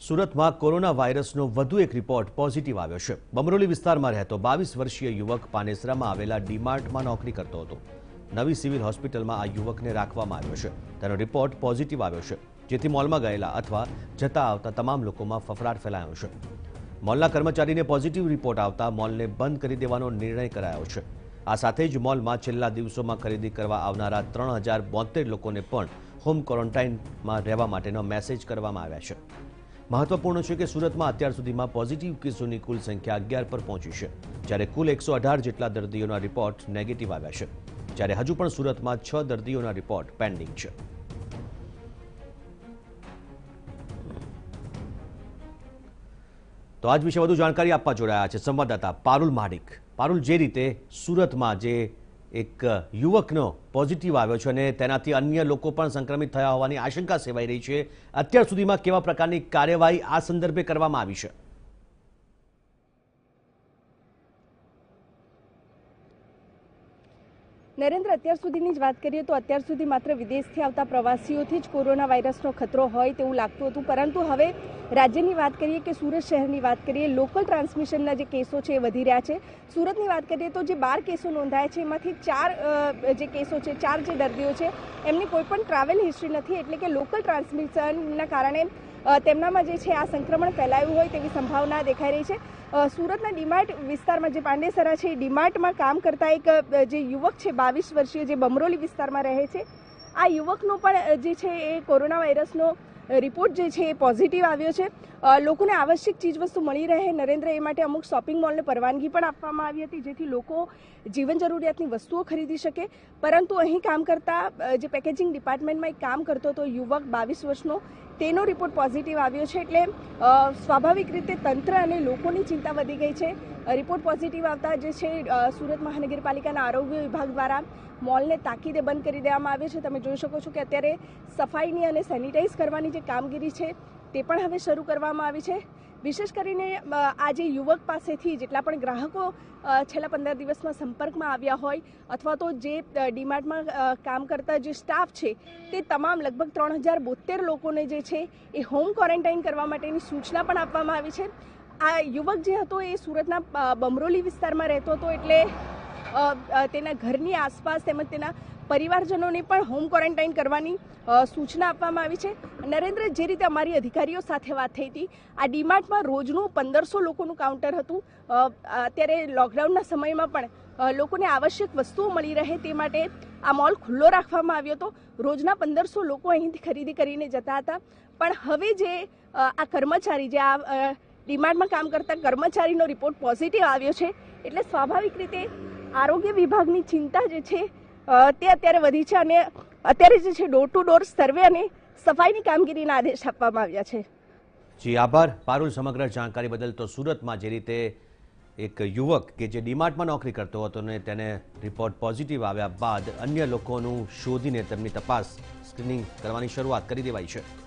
સુરતમાં કોરોના વાયરસનો વધુ એક રિપોર્ટ પોઝિટિવ આવ્યો છે। બમરોલી વિસ્તારમાં રહેતો 22 વર્ષીય યુવક પાનેસરામાં આવેલા ડીમાર્ટમાં નોકરી કરતો હતો। નવી સિવિલ હોસ્પિટલમાં આ યુવકને રાખવામાં આવ્યો છે। તેનો રિપોર્ટ પોઝિટિવ આવ્યો છે, જેથી મોલમાં ગયેલા અથવા જતા આવતા તમામ લોકોમાં ફફડાટ ફેલાયો છે। મોલના કર્મચારીને પોઝિટિવ રિપોર્ટ આવતા મોલને બંધ કરી દેવાનો નિર્ણય કરાયો છે। આ સાથે જ મોલમાં છેલ્લા દિવસોમાં ખરીદી કરવા આવનારા 3072 લોકોને પણ હોમ ક્વોરન્ટાઇનમાં રહેવા માટેનો મેસેજ કરવામાં આવ્યા છે। મહત્વપૂર્ણ છે કે સુરતમાં અત્યાર સુધીમાં પોઝિટિવ કેસોની કુલ સંખ્યા 11 પર પહોંચી છે, જ્યારે કુલ 118 જેટલા દર્દીઓના રિપોર્ટ નેગેટિવ આવ્યા છે, જ્યારે હજુ પણ સુરતમાં 6 દર્દીઓના રિપોર્ટ પેન્ડિંગ છે। તો આજ વિશે વધુ જાણકારી આપવા જોડાયા છે સંવાદદાતા પારુલ માડિક। પારુલ, જે રીતે સુરતમાં જે એક યુવકનો પોઝિટિવ આવ્યો છે અને તેનાથી અન્ય લોકો પણ સંક્રમિત થયા હોવાની આશંકા સેવાઈ રહી છે, અત્યાર સુધીમાં કેવા પ્રકારની કાર્યવાહી આ સંદર્ભે કરવામાં આવી છે? નરેન્દ્ર, અત્યાર સુધીની જ વાત કરીએ તો અત્યાર સુધી માત્ર વિદેશથી આવતા પ્રવાસીઓથી જ કોરોના વાયરસનો ખતરો હોય તેવું લાગતું હતું, પરંતુ હવે રાજ્યની વાત કરીએ કે સુરત શહેરની વાત કરીએ, લોકલ ટ્રાન્સમિશનના જે કેસો છે એ વધી રહ્યા છે। સુરતની વાત કરીએ તો જે 12 કેસો નોંધાયા છે એમાંથી 4 જે કેસો છે, 4 જે દર્દીઓ છે એમની કોઈ પણ ટ્રાવેલ હિસ્ટ્રી નથી, એટલે કે લોકલ ટ્રાન્સમિશનના કારણે તેમનામાં જે છે આ સંક્રમણ ફેલાયું હોય તેવી સંભાવના દેખાઈ રહી છે। સુરતના ડીમાર્ટ વિસ્તારમાં જે પાંડેસરા છે, ડીમાર્ટમાં કામ કરતા એક જે યુવક છે 22 વર્ષીય, જે બમરોલી વિસ્તારમાં રહે છે, આ યુવકનો પણ જે છે એ કોરોના વાયરસનો રિપોર્ટ જે છે એ પોઝિટિવ આવ્યો છે। લોકોને આવશ્યક ચીજવસ્તુ મળી રહે નરેન્દ્ર, એ માટે અમુક શોપિંગ મોલને પરવાનગી પણ આપવામાં આવી હતી, જેથી લોકો જીવન જરૂરિયાતની વસ્તુઓ ખરીદી શકે, પરંતુ અહીં કામ કરતા જે પેકેજિંગ ડિપાર્ટમેન્ટમાં એક કામ કરતો હતો યુવક 22 વર્ષનો, તેનો રિપોર્ટ પોઝિટિવ આવ્યો છે, એટલે સ્વાભાવિક રીતે તંત્ર અને લોકોની ચિંતા વધી ગઈ છે। રિપોર્ટ પોઝિટિવ આવતા જે છે સુરત મહાનગરપાલિકાના આરોગ્ય વિભાગ દ્વારા મોલને તાકીદે બંધ કરી દેવામાં આવ્યો છે। તમે જોઈ શકો છો કે અત્યારે સફાઈની અને સેનિટાઈઝ કરવાની જે કામગીરી છે તે પણ હવે શરૂ કરવામાં આવી છે। વિશેષ કરીને આ જે યુવક પાસેથી જેટલા પણ ગ્રાહકો છેલ્લા 15 દિવસમાં સંપર્કમાં આવ્યા હોય, અથવા તો જે ડીમાર્ટમાં કામ કરતા જે સ્ટાફ છે તે તમામ લગભગ 3072 લોકોને જે છે એ હોમ ક્વોરન્ટાઇન કરવા માટેની સૂચના પણ આપવામાં આવી છે। આ યુવક જે હતો એ સુરતના બમરોલી વિસ્તારમાં રહેતો હતો, એટલે તેના ઘરની આસપાસ તેમજ તેના પરિવારજનોને પણ હોમ ક્વોરન્ટાઇન કરવાની સૂચના આપવામાં આવી છે। નરેન્દ્ર, જે રીતે અમારી અધિકારીઓ સાથે વાત થઈ હતી, આ ડીમાર્ટમાં રોજનું 1500 લોકોનું કાઉન્ટર હતું। અત્યારે લોકડાઉનના સમયમાં પણ લોકોને આવશ્યક વસ્તુઓ મળી રહે તે માટે આ મોલ ખુલ્લો રાખવામાં આવ્યો હતો। રોજના 1500 લોકો અહીંથી ખરીદી કરીને જતા હતા, પણ હવે જે આ કર્મચારી, જે આ ડીમાર્ટમાં કામ કરતા કર્મચારીનો રિપોર્ટ પોઝિટિવ આવ્યો છે, એટલે સ્વાભાવિક રીતે આરોગ્ય વિભાગની ચિંતા જે છે તે અત્યારે વધી છે, અને અત્યારે જે છે ડોર ટુ ડોર સર્વે અને સફાઈની કામગીરીના આદેશ આપવામાં આવ્યા છે। જી આભાર પારુલ સમગ્ર જાણકારી બદલ। તો સુરતમાં જે રીતે એક યુવક કે જે ડીમાર્ટમાં નોકરી કરતો હતો ને તેને રિપોર્ટ પોઝિટિવ આવ્યા બાદ અન્ય લોકોનું શોધીને તેમની તપાસ સ્ક્રીનિંગ કરવાની શરૂઆત કરી દેવાઈ છે।